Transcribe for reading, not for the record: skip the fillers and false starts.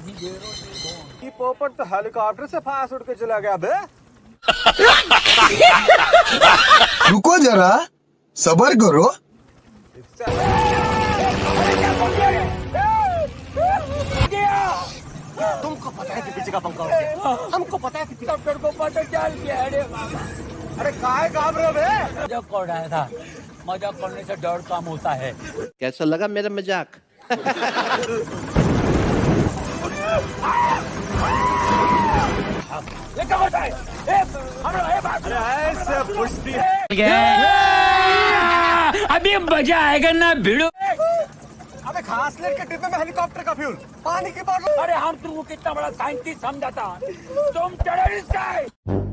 ये पोपट तो हेलीकॉप्टर से फास्ट उड़ के चला गया बे। रुको जरा, सबर करो। तुमको पता है कि पीछे का पंखा उड़ गया? हमको पता है कि डॉक्टर को पता चल गया। अरे काहे घाब रहे हो बे? मजाक कर रहा था। मजाक करने से डर कम होता है। कैसा लगा मेरा मजाक? ऐसे पूछती है। अभी मजा आएगा ना भिड़ो। अबे घास लेट के डिब्बे में हेलीकॉप्टर का फ्यूल, पानी की बोतल। अरे हम तुमको कितना बड़ा साइंटिस्ट समझा था, तुम टेररिस्ट है।